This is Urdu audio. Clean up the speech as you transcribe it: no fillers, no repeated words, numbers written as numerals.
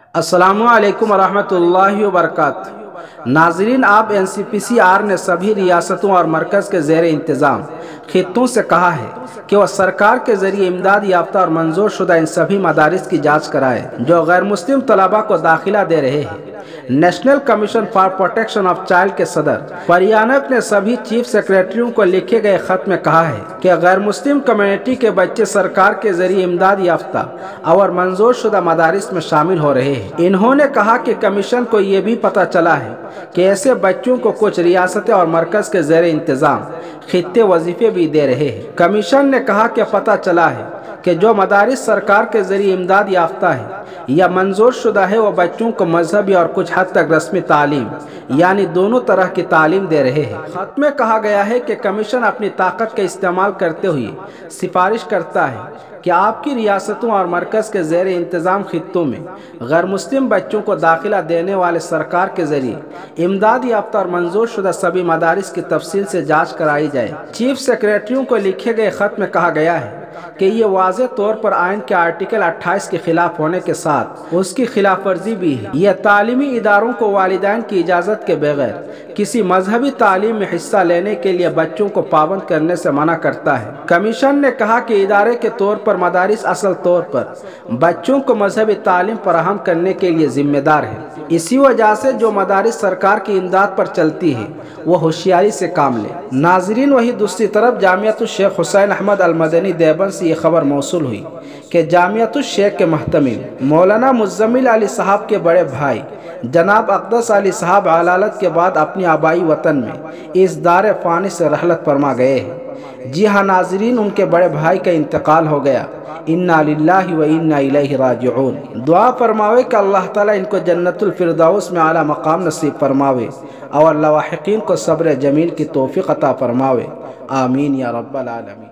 السلام علیکم ورحمۃ اللہ وبرکاتہ۔ ناظرین، آپ NCPCR نے سبھی ریاستوں اور مرکز کے زیر انتظام خطوں سے کہا ہے کہ وہ سرکار کے ذریعے امداد یافتہ اور منظور شدہ ان سبھی مدارس کی جانچ کرائے جو غیر مسلم طلباء کو داخلہ دے رہے ہیں۔ National commission for protection of child کے صدر پریانک نے سبھی چیف سیکریٹریوں کو لکھے گئے خط میں کہا ہے کہ غیر مسلم کمیونٹی کے بچے سرکار کے ذریعے امداد یافتہ اور منظور شدہ مدارس میں شامل ہو رہے ہیں۔ انہوں نے کہا کہ کمیشن کو یہ بھی پتہ چلا ہے کہ ایسے بچوں کو کچھ ریاستیں اور مرکز کے زیر انتظام خطے وظیفے بھی دے رہے ہیں۔ کمیشن نے کہا کہ پتہ چلا ہے کہ جو مدارس سرکار کے ذریعے امداد یافتہ ہے یا منظور شدہ ہے وہ بچوں کو مذہبی اور کچھ حد تک رسمی تعلیم یعنی دونوں طرح کی تعلیم دے رہے ہیں۔ خط میں کہا گیا ہے کہ کمیشن اپنی طاقت کا استعمال کرتے ہوئے سفارش کرتا ہے کہ آپ کی ریاستوں اور مرکز کے زیر انتظام خطوں میں غیر مسلم بچوں کو داخلہ دینے والے سرکار کے ذریعے امداد یافتہ اور منظور شدہ سبھی مدارس کی تفصیل سے جانچ کرائی جائے۔ چیف سیکریٹریوں کو لکھے گئے خط میں کہا گیا ہے کہ یہ واضح طور پر آئین کے آرٹیکل 28 کے خلاف ہونے کے ساتھ اس کی خلاف ورزی بھی ہے۔ یہ تعلیمی اداروں کو والدین کی اجازت کے بغیر کسی مذہبی تعلیم میں حصہ لینے کے لیے بچوں کو پابند کرنے سے منع کرتا ہے۔ کمیشن نے کہا کہ ادارے کے طور پر مدارس اصل طور پر بچوں کو مذہبی تعلیم فراہم کرنے کے لیے ذمہ دار ہے۔ اسی وجہ سے جو مدارس سرکار کی امداد پر چلتی ہے وہ ہوشیاری سے کام لے۔ ناظرین، وہی دوسری طرف جامعۃ الشیخ حسین احمد المدنی دیوبند سے یہ خبر موصول ہوئی کہ جامعۃ الشیخ کے محتمل مولانا مزمل علی صاحب کے بڑے بھائی جناب اقدس علی صاحب علالت کے بعد اپنی آبائی وطن میں اس دار فانی سے رحلت فرما گئے ہیں۔ جی ہاں ناظرین، ان کے بڑے بھائی کا انتقال ہو گیا۔ انا للہ و انا الیہ راجعون۔ دعا فرماوے کہ اللہ تعالیٰ ان کو جنت الفردوس میں اعلیٰ مقام نصیب فرماوے اور لواحقین کو صبر جمیل کی توفیق عطا فرماوے۔ آمین یا رب العالمین۔